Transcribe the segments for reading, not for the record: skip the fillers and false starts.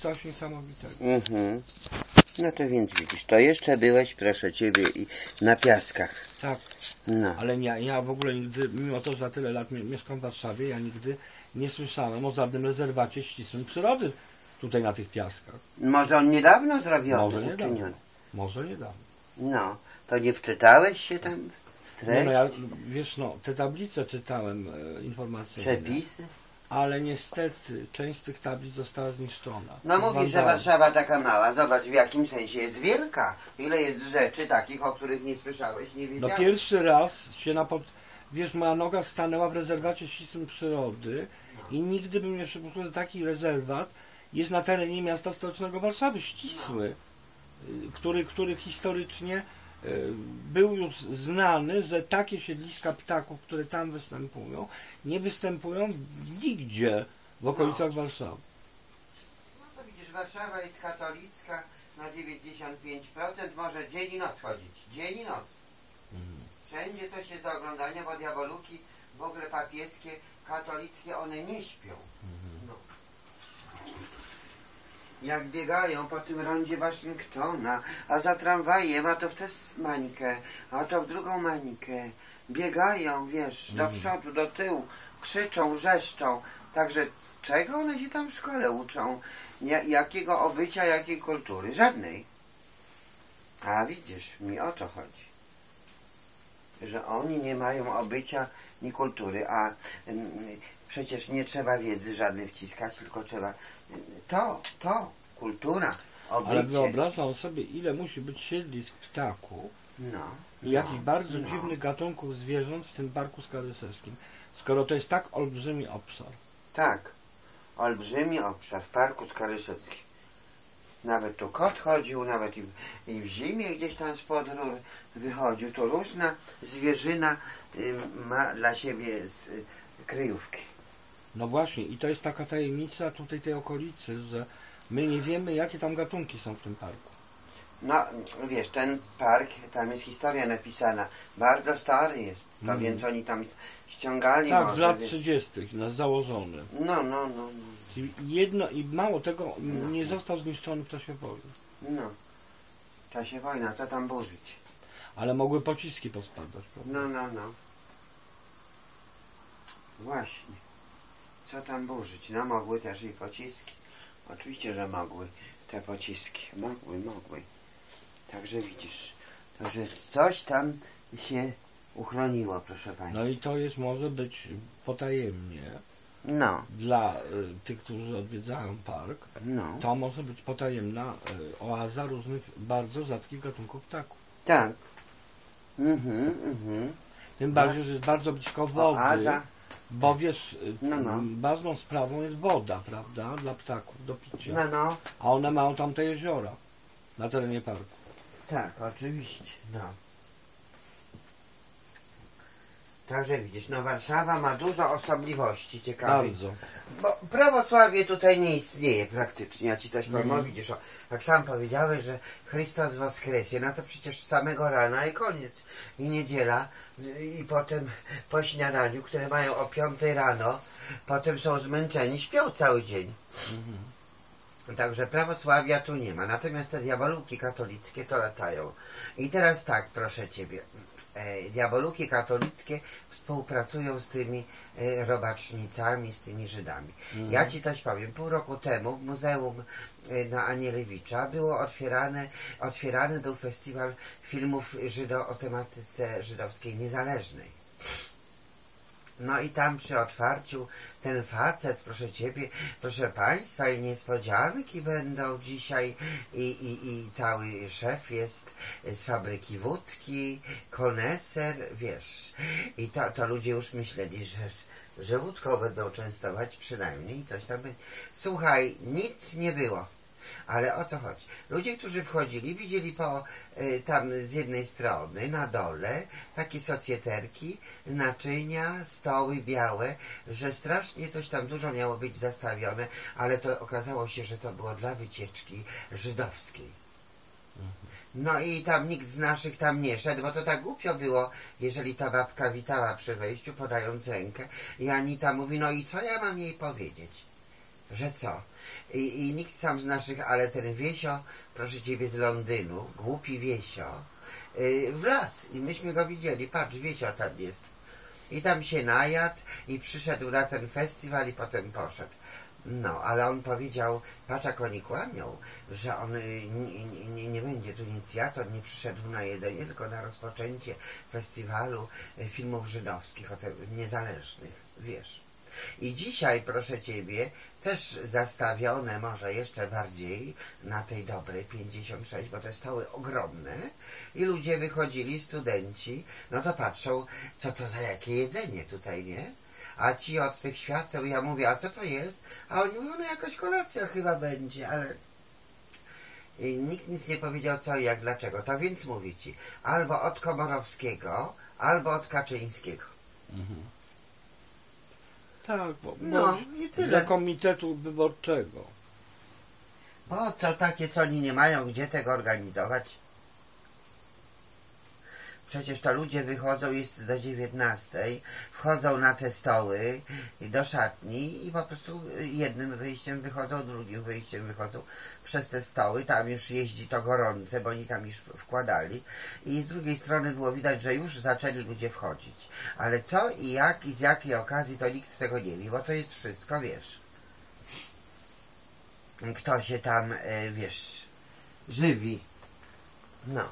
coś niesamowitego. No to więc widzisz, to jeszcze byłeś, proszę Ciebie, i na Piaskach. Tak, No. ale ja w ogóle nigdy, mimo to, że za tyle lat mieszkam w Warszawie, ja nigdy nie słyszałem o żadnym rezerwacie ścisłym przyrody tutaj na tych Piaskach. Może on niedawno zrobiony, Może niedawno. uczyniony. Może niedawno. No, to nie wczytałeś się tam w treść? Nie, no ja, wiesz, no, te tablice czytałem informacyjne, Przepisy? ale niestety część z tych tablic została zniszczona. No mówisz, że Warszawa taka mała, zobacz w jakim sensie jest wielka. Ile jest rzeczy takich, o których nie słyszałeś, nie No wiedziałeś. pierwszy raz się wiesz, moja noga stanęła w rezerwacie ścisłym przyrody i nigdy bym nie przypuszczał, że taki rezerwat jest na terenie miasta stołecznego Warszawy, ścisły, który historycznie był już znany, że takie siedliska ptaków, które tam występują, nie występują nigdzie w okolicach Warszawy. No to widzisz, Warszawa jest katolicka na 95%, może dzień i noc chodzić. Dzień i noc. Wszędzie coś jest do oglądania, bo diaboluki w ogóle papieskie, katolickie, one nie śpią. No. Jak biegają po tym rondzie Waszyngtona, a za tramwajem, a to w tę mańkę, a to w drugą mańkę. Biegają, wiesz, do przodu, do tyłu, krzyczą, wrzeszczą. Także czego one się tam w szkole uczą? Jakiego obycia, jakiej kultury? Żadnej. A widzisz, mi o to chodzi. Że oni nie mają obycia ni kultury, a przecież nie trzeba wiedzy żadnej wciskać, tylko trzeba kultura, obycie. Ale wyobrażam sobie, ile musi być siedlisk ptaków i jakichś bardzo dziwnych gatunków zwierząt w tym parku skarysowskim, skoro to jest tak olbrzymi obszar. Tak, olbrzymi obszar w parku skarysowskim. Nawet tu kot chodził, nawet i w zimie gdzieś tam spod rur wychodził. To różna zwierzyna ma dla siebie kryjówki. No właśnie, i to jest taka tajemnica tutaj tej okolicy, że my nie wiemy, jakie tam gatunki są w tym parku. No, wiesz, ten park, tam jest historia napisana, bardzo stary jest, to więc oni tam ściągali tak, może, z lat wiesz. 30. założony. No. I mało tego, nie został zniszczony w czasie wojny. No, w czasie wojny, co tam burzyć? Ale mogły pociski pospadać, prawda? No. Właśnie. Co tam burzyć? No mogły też i pociski. Oczywiście, że mogły te pociski. Mogły. Także widzisz, że coś tam się uchroniło, proszę Państwa. No i to może być potajemnie. No. Dla tych, którzy odwiedzają park, to może być potajemna oaza różnych bardzo rzadkich gatunków ptaków. Tak. Tym bardziej, że jest bardzo blisko wody. Oaza. Bo wiesz, ważną sprawą jest woda, prawda, dla ptaków do picia. A one mają tam te jeziora na terenie parku. Tak, oczywiście, Także widzisz, Warszawa ma dużo osobliwości ciekawych. Bardzo. Bo prawosławie tutaj nie istnieje praktycznie. Ja ci coś powiem, widzisz, jak sam powiedziałeś, że Chrystus woskresie, no to przecież z samego rana i koniec. I niedziela, i potem po śniadaniu, które mają o 5 rano, potem są zmęczeni, śpią cały dzień. Także prawosławia tu nie ma. Natomiast te diaboluki katolickie to latają. I teraz tak, proszę Ciebie. Diaboluki katolickie współpracują z tymi robacznicami, z tymi Żydami. Ja Ci coś powiem. Pół roku temu w Muzeum na Anielewicza było otwierany był festiwal filmów o tematyce żydowskiej niezależnej. No i tam przy otwarciu ten facet, proszę Ciebie, proszę Państwa, i niespodzianki będą dzisiaj i cały szef jest z fabryki wódki, koneser, wiesz. I to ludzie już myśleli, że wódką będą częstować przynajmniej i coś tam będzie. Słuchaj, nic nie było. Ale o co chodzi? Ludzie, którzy wchodzili, widzieli tam z jednej strony, na dole, takie socjeterki, naczynia, stoły białe, że strasznie coś tam dużo miało być zastawione, ale to okazało się, że to było dla wycieczki żydowskiej. No i tam nikt z naszych tam nie szedł, bo to tak głupio było, jeżeli ta babka witała przy wejściu, podając rękę, i Anita mówi, no i co ja mam jej powiedzieć? że co? I nikt tam z naszych, ale ten Wiesio, proszę Ciebie, z Londynu, głupi Wiesio, w las i myśmy go widzieli, patrz, Wiesio tam jest. I tam się najadł i przyszedł na ten festiwal i potem poszedł. No, ale on powiedział, patrz jak oni kłamią, że on nie będzie tu inicjator, nie przyszedł na jedzenie, tylko na rozpoczęcie festiwalu filmów żydowskich, niezależnych, wiesz. I dzisiaj, proszę Ciebie, też zastawione może jeszcze bardziej na tej dobrej 56, bo te stoły ogromne i ludzie wychodzili, studenci, no to patrzą, co to za jakie jedzenie tutaj, nie? A ci od tych świateł, ja mówię, a co to jest? A oni mówią, no jakaś kolacja chyba będzie, ale nikt nic nie powiedział co i jak, dlaczego. To więc mówię Ci, albo od Komorowskiego, albo od Kaczyńskiego. Mhm. Tak, no i tyle. Dla komitetu wyborczego. Bo co takie, co oni nie mają gdzie tego organizować? Przecież to ludzie wychodzą, jest do 19, wchodzą na te stoły do szatni i po prostu jednym wyjściem wychodzą, drugim wyjściem wychodzą przez te stoły. Tam już jeździ to gorące, bo oni tam już wkładali. I z drugiej strony było widać, że już zaczęli ludzie wchodzić. Ale co i jak i z jakiej okazji, to nikt tego nie wie, bo to jest wszystko, wiesz. Kto się tam, wiesz, żywi. No.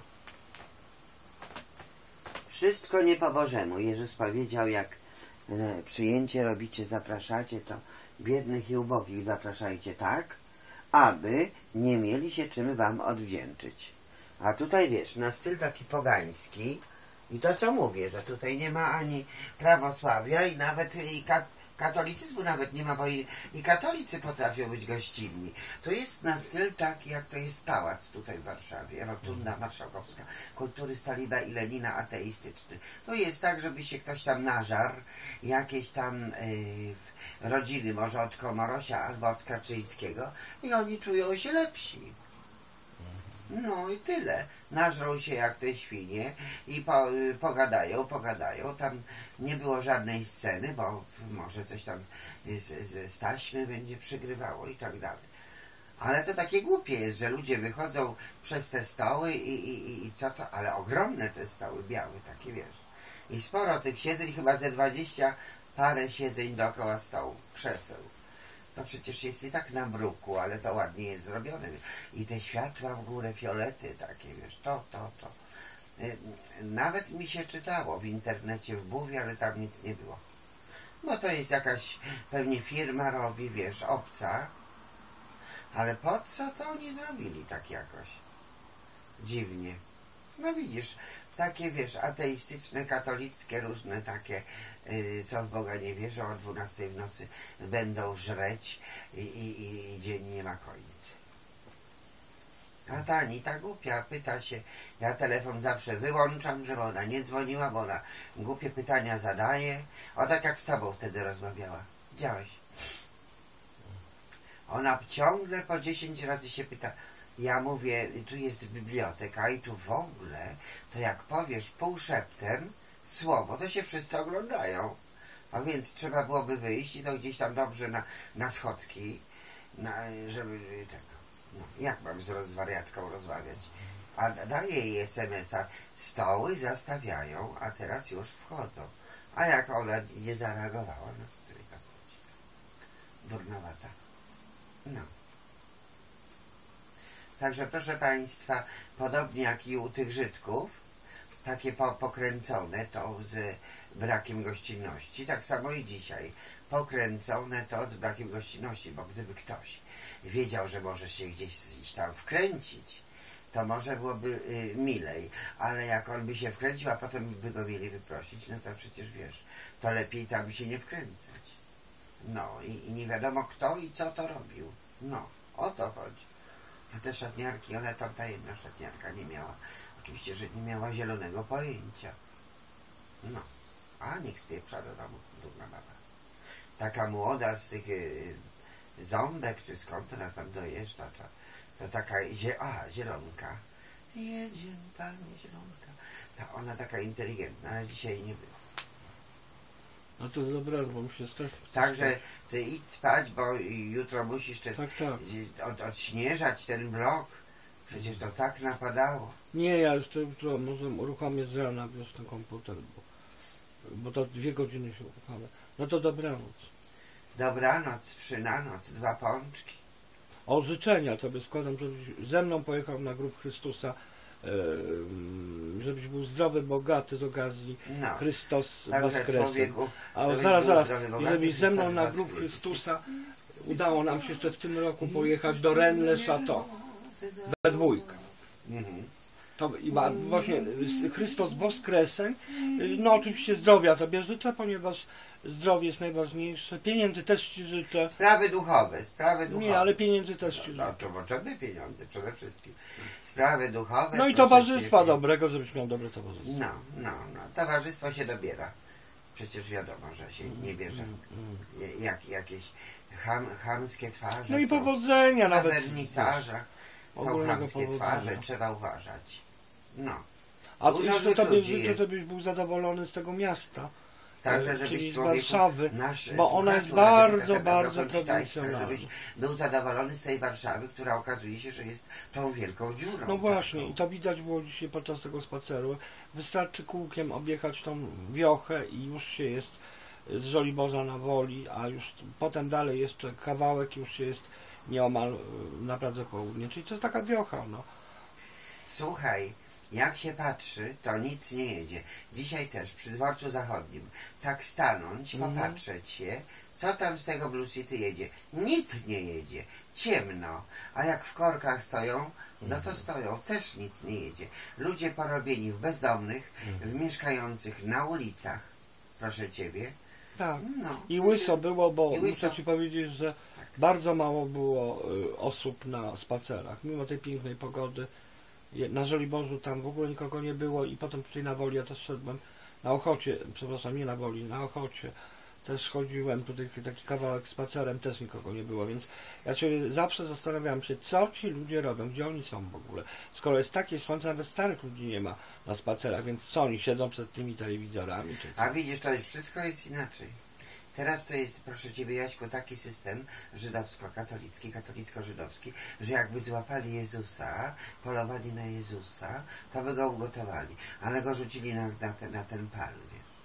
Wszystko nie po Bożemu. Jezus powiedział, jak przyjęcie robicie, zapraszacie, to biednych i ubogich zapraszajcie tak, aby nie mieli się czym wam odwdzięczyć. A tutaj, wiesz, na styl taki pogański i to, co mówię, że tutaj nie ma ani prawosławia i nawet katolicyzmu nawet nie ma, bo i katolicy potrafią być gościnni. To jest na styl taki, jak to jest pałac tutaj w Warszawie, rotunda marszałkowska, kultury Stalina i Lenina ateistyczny. To jest tak, żeby się ktoś tam nażarł, jakieś tam rodziny, może od Komorosia albo od Kaczyńskiego i oni czują się lepsi. No i tyle. Nażrą się jak te świnie i pogadają. Tam nie było żadnej sceny, bo może coś tam z taśmy będzie przygrywało i tak dalej. Ale to takie głupie jest, że ludzie wychodzą przez te stoły i co to? Ale ogromne te stoły, białe takie, wiesz. I sporo tych siedzeń, chyba ze 20 parę siedzeń dookoła stołu, krzeseł. To przecież jest i tak na bruku, ale to ładnie jest zrobione. I te światła w górę, fiolety takie, wiesz, to. Nawet mi się czytało w internecie w Buwie, ale tam nic nie było. Bo to jest jakaś, pewnie firma robi, wiesz, obca. Ale po co to oni zrobili tak jakoś? Dziwnie. No widzisz, takie, wiesz, ateistyczne, katolickie, różne takie, co w Boga nie wierzą, o 12 w nocy będą żreć i dzień nie ma końca. A ta Anita głupia, pyta się, ja telefon zawsze wyłączam, żeby ona nie dzwoniła, bo ona głupie pytania zadaje. O, tak jak z tobą wtedy rozmawiała. Widziałeś? Ona ciągle po 10 razy się pyta. Ja mówię, tu jest biblioteka i tu w ogóle, to jak powiesz półszeptem słowo, to się wszyscy oglądają. A więc trzeba byłoby wyjść i to gdzieś tam dobrze na schodki, żeby tego. No, jak mam z wariatką rozmawiać? A daje jej SMS-a, stoły zastawiają, a teraz już wchodzą. A jak ona nie zareagowała, no to sobie tam chodzi. Durnowata. No. Także proszę Państwa, podobnie jak i u tych Żydków, takie pokręcone to z brakiem gościnności, tak samo i dzisiaj. Pokręcone to z brakiem gościnności, bo gdyby ktoś wiedział, że może się gdzieś tam wkręcić, to może byłoby milej, ale jak on by się wkręcił, a potem by go mieli wyprosić, no to przecież wiesz, to lepiej tam się nie wkręcać. No i nie wiadomo kto i co to robił. No, o to chodzi. A te szatniarki, ona tam ta jedna szatniarka nie miała, oczywiście, że nie miała zielonego pojęcia. No, a niech spieprza do domu, durna baba. Taka młoda z tych Ząbek, czy skąd ona tam dojeżdża, to taka, zielonka. Jedzie Panie zielonka. Ona taka inteligentna, ale dzisiaj nie była. A to dobra, bo mi się też... Także ty idź spać, bo jutro musisz ten, Tak. odśnieżać ten blok. Przecież to tak napadało. Nie, ja jeszcze jutro może uruchomię z rana wiesz ten komputer, bo to 2 godziny się uruchamia. No to dobranoc. Dobranoc, przynanoc, 2 pączki. O życzenia tobie składam, żebyś ze mną pojechał na grób Chrystusa, żebyś był zdrowy, bogaty z okazji No. Chrystus Także Woskresem. człowieku, A żebyś zaraz, był zaraz, zdrowy, i bogaty, żebyś ze mną Chrystus na grób Woskres. Chrystusa udało nam się jeszcze w tym roku pojechać do Rennes-le-Château we dwójkę. Mhm. To i właśnie Chrystus Woskresem. No oczywiście zdrowia tobie życzę, ponieważ zdrowie jest najważniejsze. Pieniędzy też ci życzę. Sprawy duchowe. Nie, ale pieniędzy też ci No życzę. to potrzebne pieniądze przede wszystkim. Sprawy duchowe. No i proszę towarzystwa ciebie. dobrego, żebyś miał dobre towarzystwo. No. Towarzystwo się dobiera. Przecież wiadomo, że się nie bierze jakieś chamskie twarze. No i są. powodzenia Na nawet. wernisażach są ogólnego chamskie powodzenia. twarze, trzeba uważać. No. A Dużo jeszcze złych tobie ludzi życzę, jest. żebyś był zadowolony z tego miasta. Także czyli żebyś z człowieku, Warszawy, nasz bo ona jest słuchaczu bardzo, Radia bardzo Prokończytajca, prowincjonalna. żebyś był zadowolony z tej Warszawy, która okazuje się, że jest tą wielką dziurą. No właśnie, taką. i to widać było dzisiaj podczas tego spaceru. Wystarczy kółkiem objechać tą wiochę i już się jest z Żoliborza na Woli, a już potem dalej jeszcze kawałek już się jest nieomal na Pradze Południe. Czyli to jest taka wiocha, no. Słuchaj, jak się patrzy, to nic nie jedzie. Dzisiaj też przy dworcu zachodnim tak stanąć, popatrzeć się, co tam z tego Blue City jedzie. Nic nie jedzie. Ciemno. A jak w korkach stoją, no to stoją. Też nic nie jedzie. Ludzie porobieni w bezdomnych, w mieszkających na ulicach. Proszę ciebie. Tak. No. I łyso było, bo I łyso. muszę ci powiedzieć, że bardzo mało było osób na spacerach. Mimo tej pięknej pogody. Na Żoliborzu tam w ogóle nikogo nie było i potem tutaj na Woli ja też szedłem. Na Ochocie, przepraszam, nie na Woli, na Ochocie też chodziłem, tutaj taki kawałek spacerem, też nikogo nie było, więc ja się zawsze zastanawiałem się, co ci ludzie robią, gdzie oni są w ogóle. Skoro jest takie słońce, nawet starych ludzi nie ma na spacerach, więc co oni siedzą przed tymi telewizorami? Czy A widzisz, to jest, wszystko jest inaczej. Teraz to jest, proszę ciebie, Jaśku, taki system żydowsko-katolicki, katolicko-żydowski, że jakby złapali Jezusa, polowali na Jezusa, to by go ugotowali, ale go rzucili na ten pal,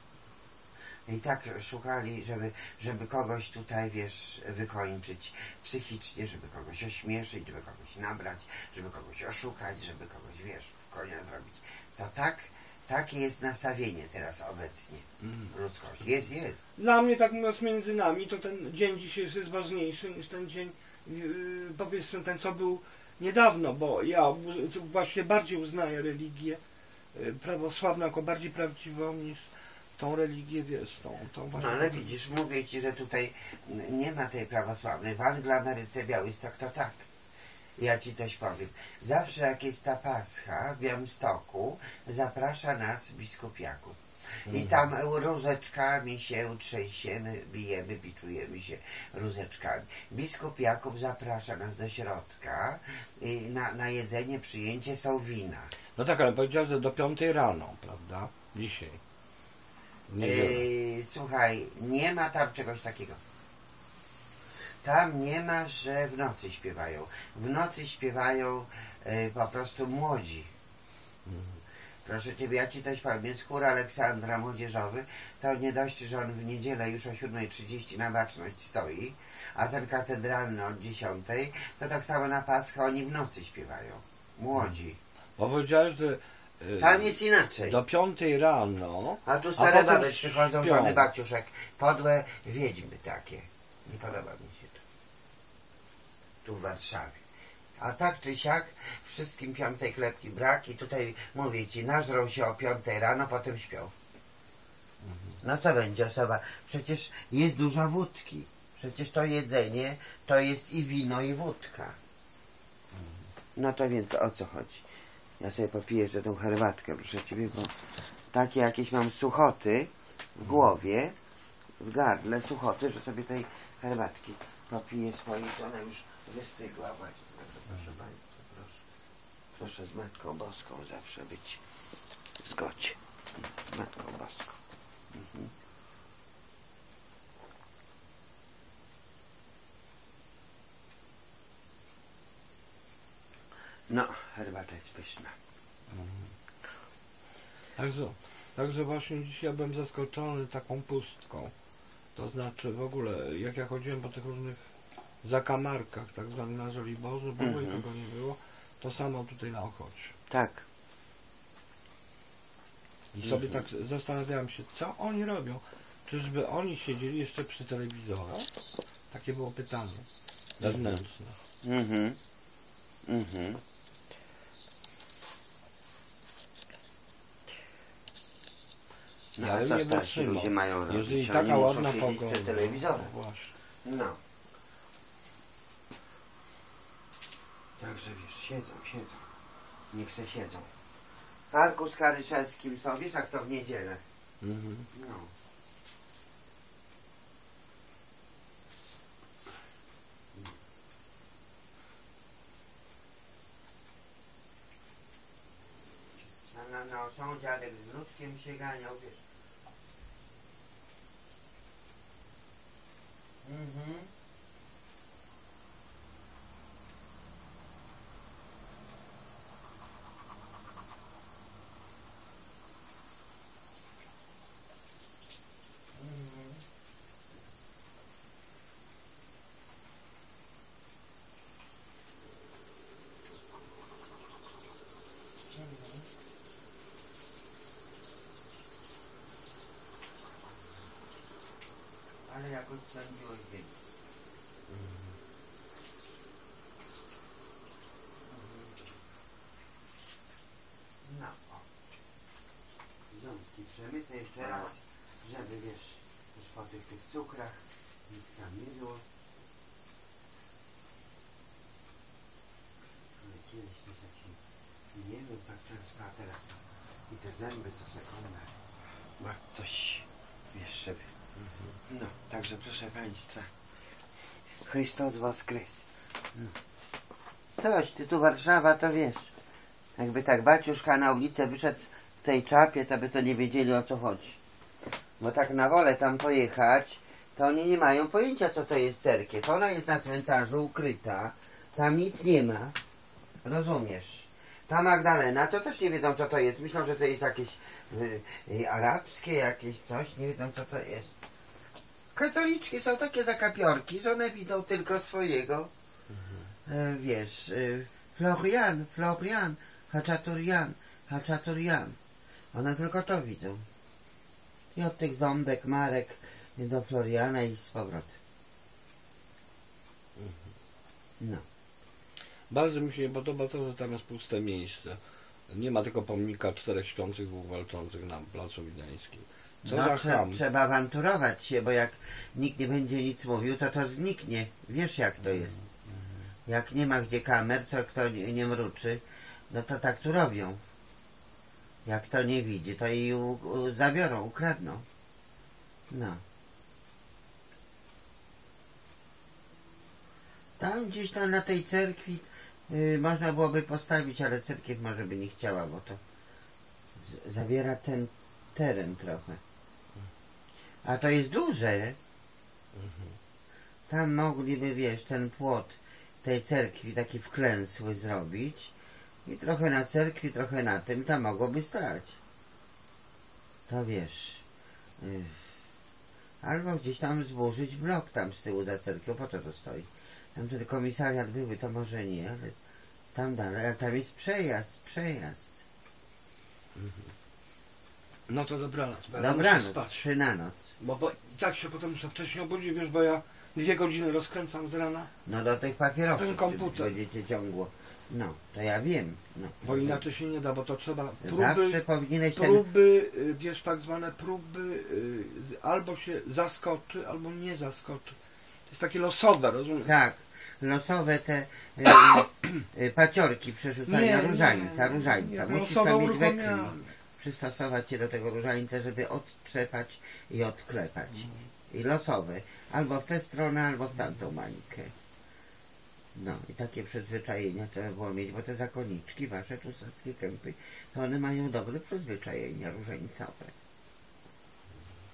wiesz. I tak szukali, żeby kogoś tutaj, wiesz, wykończyć psychicznie, żeby kogoś ośmieszyć, żeby kogoś nabrać, żeby kogoś oszukać, żeby kogoś, wiesz, w konia zrobić. To takie jest nastawienie teraz obecnie ludzkości. Jest. Dla mnie, tak mówiąc między nami, to ten dzień dzisiejszy jest ważniejszy niż ten dzień, powiedzmy, ten co był niedawno, bo ja właśnie bardziej uznaję religię prawosławną jako bardziej prawdziwą niż tą religię, wiesz, tą właśnie... No ale widzisz, mówię ci, że tutaj nie ma tej prawosławnej. W Anglii, Ameryce, Białystok to tak. Ja ci coś powiem. Zawsze jak jest ta Pascha w Białymstoku, zaprasza nas biskup Jakub. I tam rózeczkami się trzęsiemy, bijemy, biczujemy się rózeczkami. Biskup Jakub zaprasza nas do środka i na jedzenie, przyjęcie są wina. No tak, ale powiedział, że do 5 rano, prawda? Dzisiaj. Słuchaj, nie ma tam czegoś takiego. Tam nie ma, że w nocy śpiewają. W nocy śpiewają po prostu młodzi. Proszę ciebie, ja ci coś powiem. Jest chór Aleksandra młodzieżowy. To nie dość, że on w niedzielę już o 7:30 na baczność stoi, a ten katedralny od 10:00, to tak samo na Paschę oni w nocy śpiewają. Młodzi. Bo powiedziałeś, że Tam jest inaczej. do 5 rano... A tu stare potem baby przychodzą, śpią. żony babciuszek, podłe wiedźmy takie. Nie podoba mi się to. Tu w Warszawie. A tak czy siak, wszystkim 5 klepki brak i tutaj, mówię ci, nażrą się o 5 rano, potem śpią. No co będzie osoba? Przecież jest dużo wódki. Przecież to jedzenie to jest i wino, i wódka. No to więc o co chodzi? Ja sobie popiję jeszcze tą herbatkę, proszę ciebie, bo takie jakieś mam suchoty w głowie, w gardle, suchoty, że sobie tej herbatki popiję swojej, to ona już wystygła właśnie. Proszę Państwa, proszę. Proszę z Matką Boską zawsze być w zgodzie. Z Matką Boską. No, herbata jest pyszna. Także właśnie dzisiaj byłem zaskoczony taką pustką. To znaczy w ogóle, jak ja chodziłem po tych różnych zakamarkach, tak zwanych na Żoliborzu, w ogóle nikogo nie było. To samo tutaj na Ochocie. Tak. I sobie tak zastanawiałem się, co oni robią. Czyżby oni siedzieli jeszcze przy telewizorach? Takie było pytanie wewnętrzne. No, Ja a bym co nie starsi wytrzymał. ludzie mają robić? Jeżeli Oni taka muszą ładna siedzieć pogoda. przed telewizorem. No właśnie. No. Także wiesz, siedzą. Niech se siedzą. W parku Skaryszewskim są, wiesz jak to w niedzielę. No. Na osą dziadek z wnuczkiem się ganiał, wiesz. Ale jakoś spędziłeś dzień. No, o. Ząbki przemyte jeszcze raz, żeby wiesz, już po tych cukrach nic tam nie było. Ale kiedyś to tak się nie wiem tak często, a teraz i te zęby co sekundę. Ma coś, wiesz, żeby. No, także proszę Państwa, Chrystus Woskres. Coś, ty tu Warszawa, to wiesz, jakby tak baciuszka na ulicę wyszedł w tej czapie, to by to nie wiedzieli o co chodzi. Bo tak na wolę tam pojechać, to oni nie mają pojęcia co to jest cerkiew. Ona jest na cmentarzu ukryta, tam nic nie ma, rozumiesz? Ta Magdalena to też nie wiedzą co to jest, myślą, że to jest jakieś arabskie, jakieś coś, nie wiedzą co to jest. Katoliczki są takie zakapiorki, że one widzą tylko swojego, wiesz, Florian, Haczaturian. One tylko to widzą. I od tych ząbek, marek do Floriana i z powrotem. No. Bardzo mi się nie podoba to, że tam jest puste miejsce. Nie ma tylko pomnika 4 śpiących dwóch walczących na Placu Wileńskim. No, trzeba awanturować się, bo jak nikt nie będzie nic mówił, to zniknie. Wiesz jak to jest. Jak nie ma gdzie kamer, co kto nie mruczy, no to tak tu robią. Jak kto nie widzi, to i zabiorą, ukradną. No. Tam gdzieś tam na tej cerkwi można byłoby postawić, ale cerkiew może by nie chciała, bo to zabiera ten teren trochę. A to jest duże. Tam mogliby, wiesz, ten płot tej cerkwi taki wklęsły zrobić i trochę na cerkwi, trochę na tym, tam mogłoby stać. To wiesz, albo gdzieś tam zburzyć blok tam z tyłu za cerkwią, po co to stoi? Tam ten komisariat były, to może nie, ale tam dalej, ale tam jest przejazd. No to dobranoc. Dobranoc, 3 na noc. Bo i tak się potem muszę wcześniej obudzić, wiesz, bo ja 2 godziny rozkręcam z rana. No do tych papierosów ten komputer będziecie ciągło. No, to ja wiem. No, bo inaczej się nie da, bo to trzeba zawsze powinieneś próby, wiesz, tak zwane próby, albo się zaskoczy, albo nie zaskoczy. To jest takie losowe, rozumiesz? Tak, losowe te paciorki przerzucania różańca. Musisz to mieć we krwi. Przystosować się do tego różańca, żeby odtrzepać i odklepać. I losowe. Albo w tę stronę, albo w tamtą mańkę. No i takie przyzwyczajenia trzeba było mieć, bo te zakoniczki, wasze tusowskie kępy, to one mają dobre przyzwyczajenia różańcowe.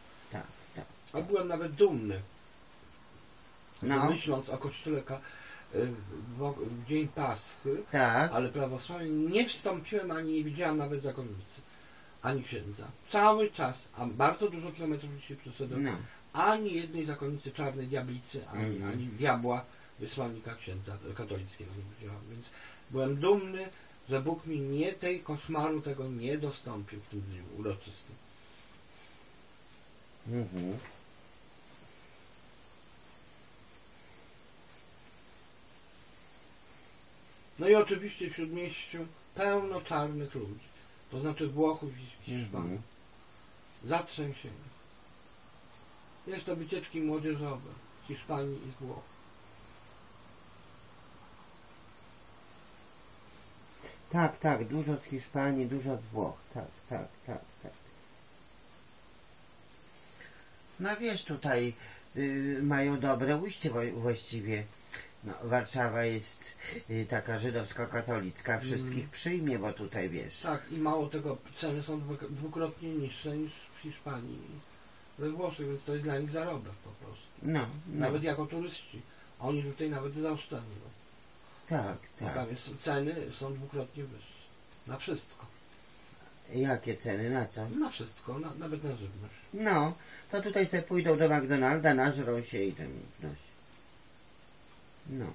Tak. A byłem nawet dumny. No. Myśląc o kościele w dzień Paschy, Tak. ale prawosławnie nie wstąpiłem ani nie widziałem nawet zakonnicy, ani księdza. Cały czas, a bardzo dużo kilometrów się przeszedłem, No. ani jednej zakonnicy czarnej diablicy, ani diabła, wysłannika księdza katolickiego nie widziałem. Więc byłem dumny, że Bóg mi nie tej koszmaru tego nie dostąpił w tym dniu uroczystym. Mhm. No i oczywiście w Śródmieściu pełno czarnych ludzi, to znaczy Włochów i Hiszpanów. Zatrzęsienie. Jest to wycieczki młodzieżowe z Hiszpanii i z Włoch. Tak, tak, dużo z Hiszpanii, dużo z Włoch, tak. No wiesz, tutaj mają dobre ujście właściwie. No, Warszawa jest taka żydowsko-katolicka, wszystkich przyjmie, bo tutaj wiesz. Tak, i mało tego, ceny są dwukrotnie niższe niż w Hiszpanii i we Włoszech, więc to jest dla nich zarobek po prostu. No. Nawet jako turyści. Oni tutaj nawet zaoszczędzą. Tak. Tam ceny są dwukrotnie wyższe. Na wszystko. Jakie ceny, na co? Na wszystko, nawet na żywność. No, to tutaj sobie pójdą do McDonalda, nażrą się i tam wnosi. No.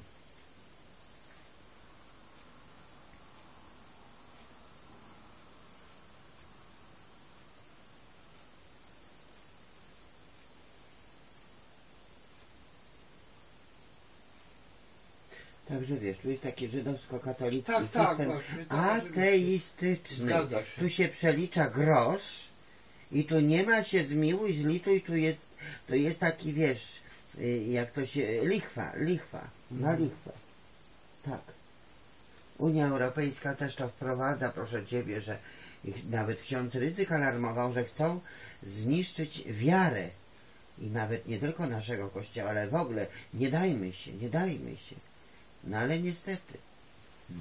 Także wiesz, tu jest taki żydowsko-katolicki system właśnie, ateistyczny. Zgadza się. Tu się przelicza grosz i tu nie ma się zmiłuj, zlituj, tu jest taki, wiesz, jak to się, lichwa, na lichwę. Tak. Unia Europejska też to wprowadza, proszę Ciebie, że nawet ksiądz Rydzyk alarmował, że chcą zniszczyć wiarę. I nawet nie tylko naszego Kościoła, ale w ogóle nie dajmy się. No ale niestety. No.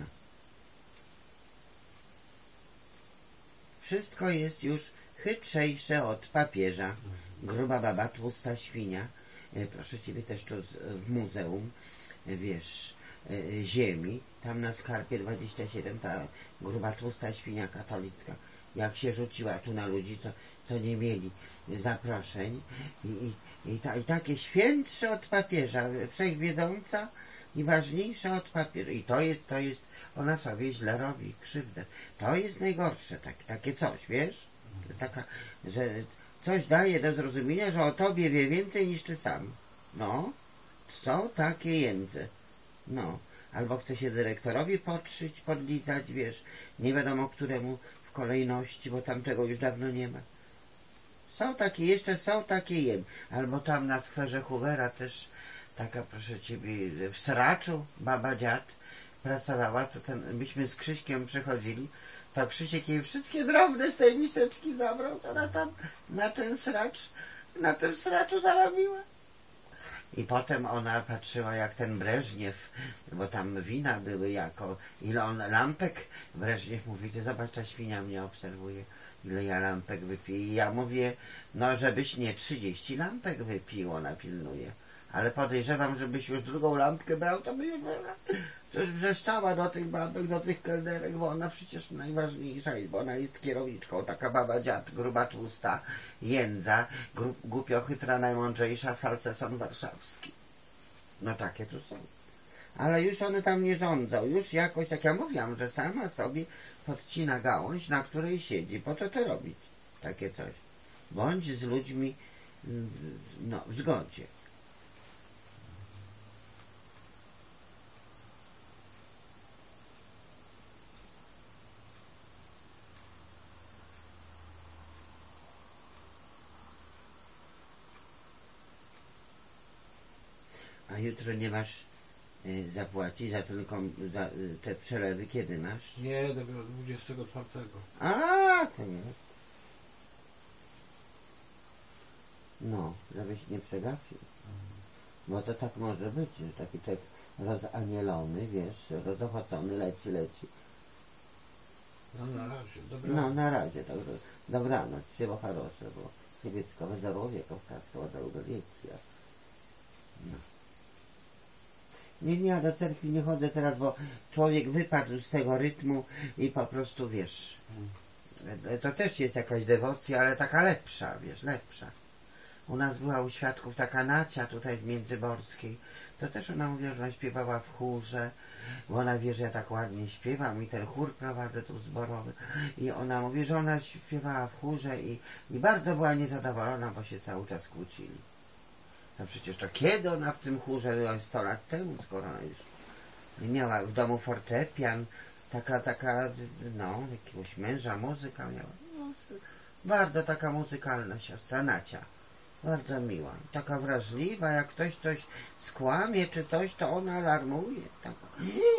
Wszystko jest już chytrzejsze od papieża. Gruba baba, tłusta świnia. Proszę Ciebie, też tu w muzeum, wiesz, ziemi, tam na Skarpie 27, ta gruba tłusta świnia katolicka, jak się rzuciła tu na ludzi, co nie mieli zaproszeń i takie świętsze od papieża, wszechwiedząca i ważniejsza od papieża. I to jest, ona sobie źle robi, krzywdę. To jest najgorsze, takie coś, wiesz? Taka, że coś daje do zrozumienia, że o tobie wie więcej niż ty sam. No, są takie jędze. No, albo chce się dyrektorowi podszyć, podlizać, wiesz, nie wiadomo któremu w kolejności, bo tamtego już dawno nie ma. Są takie albo tam na skwerze Hoovera też taka, proszę Ciebie, w Sraczu baba dziad pracowała, to myśmy z Krzyśkiem przechodzili, to Krzysiek jej wszystkie drobne z tej miseczki zabrał, co ona tam na tym sraczu zarobiła. I potem ona patrzyła, jak ten Breżniew, bo tam wina były ile on lampek, Breżniew mówi, ty zobacz, ta świnia mnie obserwuje, ile ja lampek wypiję. I ja mówię, no żebyś nie 30 lampek wypił, ona pilnuje. Ale podejrzewam, żebyś już drugą lampkę brał, to by już coś wrzeszczała do tych babek, do tych kelnerek, bo ona przecież najważniejsza jest, bo ona jest kierowniczką, taka baba dziad, gruba, tłusta, jędza, głupio chytra, najmądrzejsza, salceson warszawski. No takie tu są. Ale już one tam nie rządzą, już jakoś, tak ja mówiłam, że sama sobie podcina gałąź, na której siedzi. Po co to robić? Takie coś. Bądź z ludźmi no, w zgodzie. A jutro nie masz zapłacić za te przelewy. Kiedy masz? Nie, dopiero 24. A, to nie. No, żebyś nie przegapił. Bo to tak może być, że taki człowiek rozanielony, wiesz, rozochocony leci. No na razie, dobranoc. No, na razie, dobranoc, всего хорошего, советского здоровья, кавказского долголетия. No. Nie, ja do cerkwi nie chodzę teraz, bo człowiek wypadł z tego rytmu i po prostu, wiesz, to też jest jakaś dewocja, ale taka lepsza, wiesz, lepsza. U nas była u świadków taka Nacia tutaj z Międzyborskiej, to też ona mówiła, że ona śpiewała w chórze, bo ona wie, że ja tak ładnie śpiewam i ten chór prowadzę tu zborowy i ona mówi, że ona śpiewała w chórze i bardzo była niezadowolona, bo się cały czas kłócili. No przecież to kiedy ona w tym chórze była 100 lat temu, skoro ona już miała w domu fortepian, taka, no, jakiegoś męża, muzyka miała. No, bardzo taka muzykalna siostra Nacia. Bardzo miła. Taka wrażliwa, jak ktoś coś skłamie czy coś, to ona alarmuje. Taka,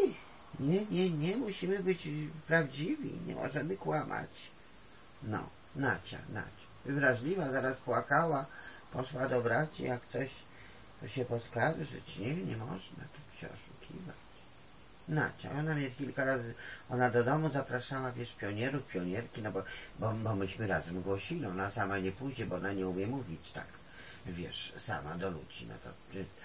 nie, musimy być prawdziwi, nie możemy kłamać. No, Nacia. Wrażliwa, zaraz płakała, poszła do braci, jak coś, to się poskarżyć. Nie można tak się oszukiwać. Nacia, ona mnie kilka razy, ona do domu zapraszała, wiesz, pionierów, pionierki, no bo myśmy razem głosili, ona sama nie pójdzie, bo ona nie umie mówić tak, wiesz, sama do ludzi, no to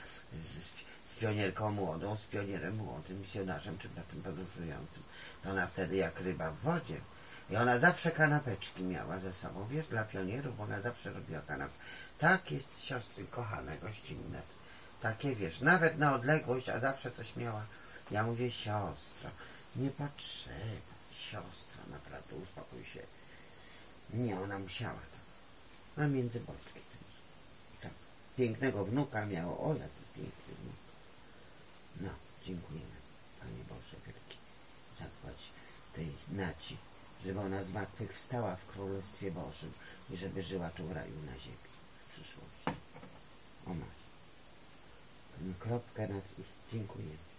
z pionierką młodą, z pionierem młodym, misjonarzem, czy na tym podróżującym, to ona wtedy jak ryba w wodzie. I ona zawsze kanapeczki miała ze sobą, wiesz, dla pionierów, ona zawsze robiła kanapki. Takie siostry kochane, gościnne, takie, wiesz, nawet na odległość, a zawsze coś miała. Ja mówię, siostro, nie potrzeba, siostra, naprawdę, uspokój się. Nie, ona musiała tak. Na Międzyborskiej też. Tak. Pięknego wnuka miało, o jaki piękny wnuk. No, dziękujemy, Panie Boże wielki, zapłać tej Naci, żeby ona z martwych wstała w Królestwie Bożym i żeby żyła tu w raju na ziemi w przyszłości. O masz. Kropkę nad ich. Dziękujemy.